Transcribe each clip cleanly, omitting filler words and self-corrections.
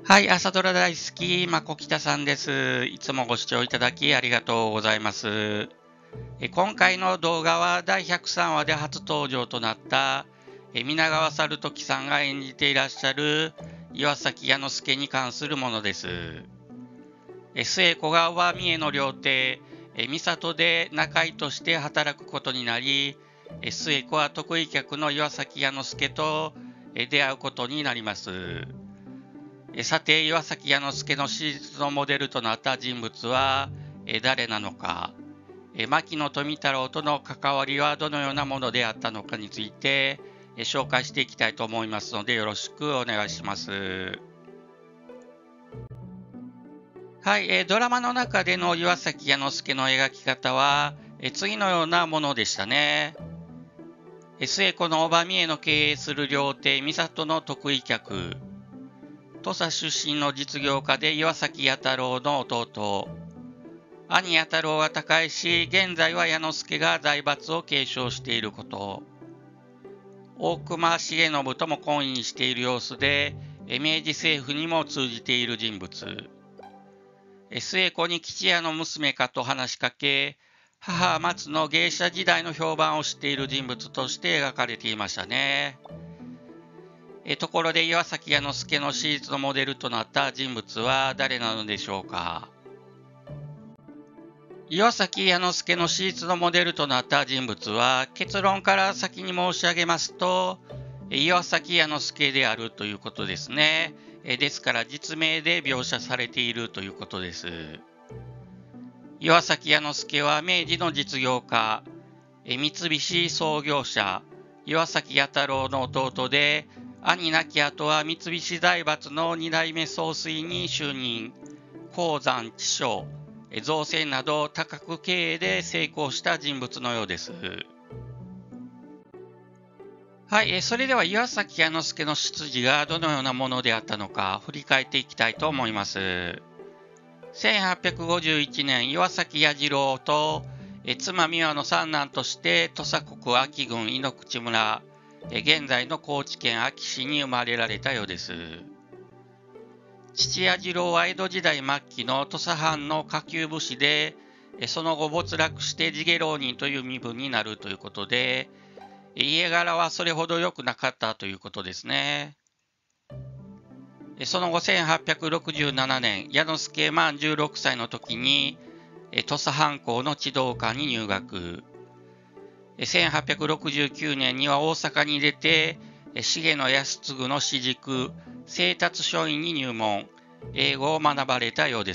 はい、朝ドラ大好き、まこきたさんです。いつもご視聴いただきありがとうございます。今回の動画は第103話で初登場となった皆川猿時さんが演じていらっしゃる岩崎弥之助に関するものです。末子が小見への料亭、三郷で仲居として働くことになり、末子は得意客の岩崎弥之助と出会うことになります。さて、岩崎弥之助の史実のモデルとなった人物は誰なのか、牧野富太郎との関わりはどのようなものであったのかについて紹介していきたいと思いますので、よろしくお願いします。はい、ドラマの中での岩崎弥之助の描き方は次のようなものでしたね。末子の小見への経営する料亭三郷の得意客、土佐出身の実業家で岩崎弥太郎の弟、兄弥太郎が他界し、現在は弥之助が財閥を継承していること、大隈重信とも懇意している様子で、明治政府にも通じている人物、末子に吉屋の娘かと話しかけ、母松の芸者時代の評判を知っている人物として描かれていましたね。ところで岩崎弥之助の史実のモデルとなった人物は誰なのでしょうか。岩崎弥之助の史実のモデルとなった人物は、結論から先に申し上げますと、岩崎弥之助であるということですね。ですから実名で描写されているということです。岩崎弥之助は明治の実業家、三菱創業者、岩崎弥太郎の弟で、兄亡き後は三菱財閥の二代目総帥に就任、鉱山地所、造船など多角経営で成功した人物のようです。はい、それでは岩崎弥之助の出自がどのようなものであったのか振り返っていきたいと思います。1851年、岩崎彌次郎と妻美和の三男として土佐国安芸郡井ノ口村、現在の高知県安芸市に生まれられたようです。父彌次郎は江戸時代末期の土佐藩の下級武士で、その後没落して地下浪人という身分になるということで、家柄はそれほど良くなかったということですね。その後1867年、弥之助満16歳の時に土佐藩校の地道館に入学。1869年には大阪に出て、重野安次の私塾、生達書院に入門、英語を学ばれたようです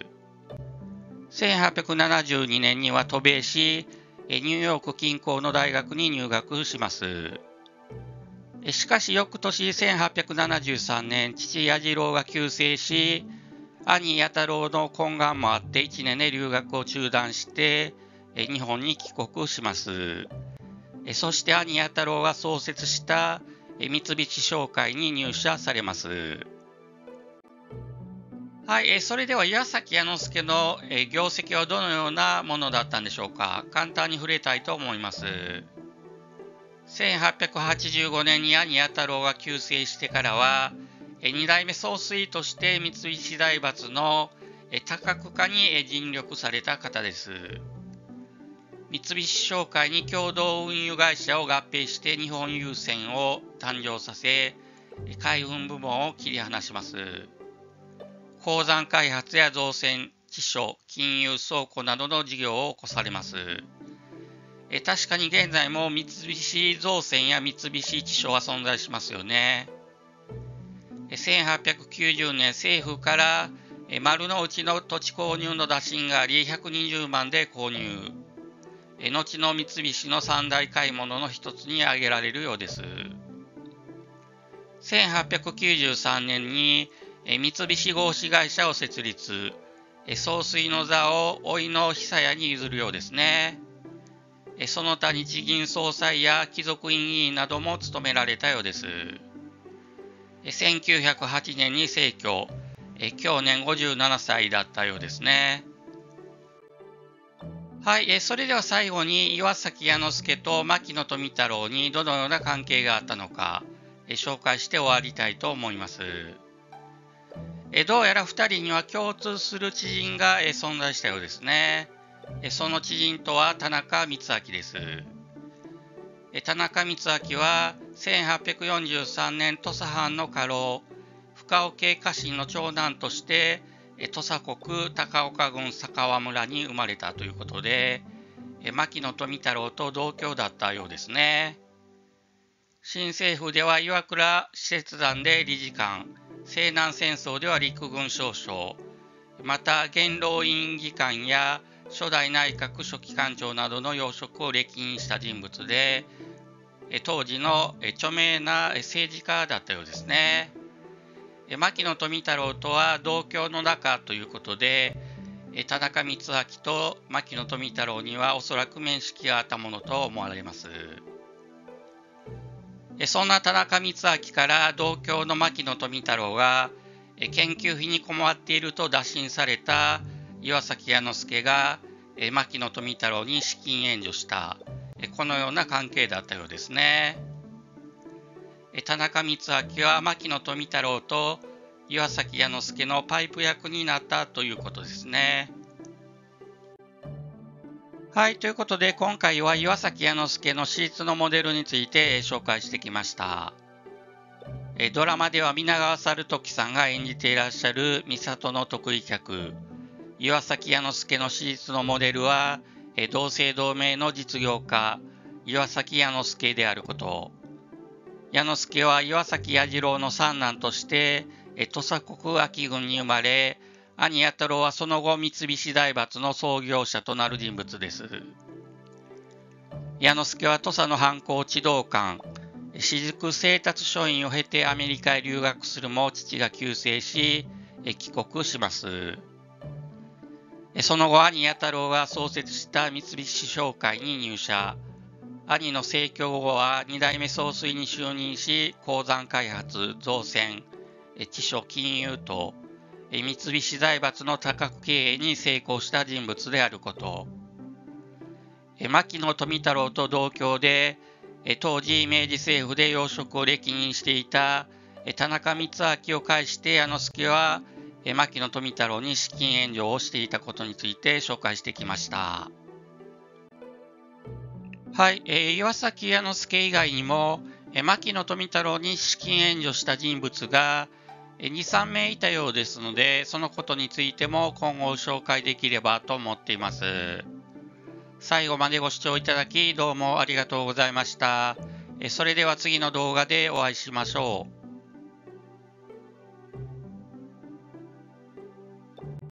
。1872年には渡米し、ニューヨーク近郊の大学に入学します。しかし翌年1873年、父彌次郎が急逝し、兄弥太郎の懇願もあって1年で留学を中断して日本に帰国します。そして兄弥太郎が創設した三菱商会に入社されます。はい、それでは岩崎弥之助の業績はどのようなものだったんでしょうか。簡単に触れたいと思います。1885年に兄弥太郎が急逝してからは、二代目総帥として三菱財閥の多角化に尽力された方です。三菱商会に共同運輸会社を合併して日本郵船を誕生させ、海運部門を切り離します。鉱山開発や造船、地所、金融、倉庫などの事業を起こされます。確かに現在も三菱造船や三菱地所は存在しますよね。1890年、政府から丸の内の土地購入の打診があり、120万で購入。後の三菱の三大買い物の一つに挙げられるようです。1893年に三菱合資会社を設立。総帥の座を甥の久屋に譲るようですね。その他日銀総裁や貴族院議員なども務められたようです。1908年に逝去、去年57歳だったようですね。はい、それでは最後に岩崎弥之助と牧野富太郎にどのような関係があったのか、紹介して終わりたいと思います。 どうやら2人には共通する知人が存在したようですね。その知人とは田中光明です。田中光明は1843年土佐藩の家老、深尾家家臣の長男として土佐国高岡郡佐川村に生まれたということで、牧野富太郎と同郷だったようですね。新政府では岩倉使節団で理事官、西南戦争では陸軍少将、また元老院議官や初代内閣書記官長などの要職を歴任した人物で、当時の著名な政治家だったようですね。牧野富太郎とは同郷の仲ということで、田中光明と牧野富太郎にはおそらく面識があったものと思われます。そんな田中光明から同郷の牧野富太郎が研究費に困っていると打診された岩崎彌之助が牧野富太郎に資金援助した、このような関係だったようですね。田中光明は牧野富太郎と岩崎彌之助のパイプ役になったということですね。はい、ということで今回は岩崎彌之助の史実のモデルについて紹介してきました。ドラマでは皆川猿時さんが演じていらっしゃる美里の得意客、岩崎彌之助の史実のモデルは同姓同名の実業家、岩崎彌之助であること。彌之助は岩崎彌次郎の三男として土佐国安芸郡に生まれ、兄弥太郎はその後三菱財閥の創業者となる人物です。彌之助は土佐の藩校地道館、雫製達書院を経てアメリカへ留学するも父が急逝し、帰国します。その後、兄弥太郎が創設した三菱商会に入社。兄の逝去後は2代目総帥に就任し、鉱山開発、造船、地所金融と、三菱財閥の多角経営に成功した人物であること。牧野富太郎と同郷で、当時明治政府で要職を歴任していた田中光明を介して彌之助は牧野富太郎に資金援助をしていたことについて紹介してきました。はい、岩崎彌之助以外にも牧野富太郎に資金援助した人物が2、3名いたようですので、そのことについても今後紹介できればと思っています。最後までご視聴いただきどうもありがとうございました。それでは次の動画でお会いしましょう。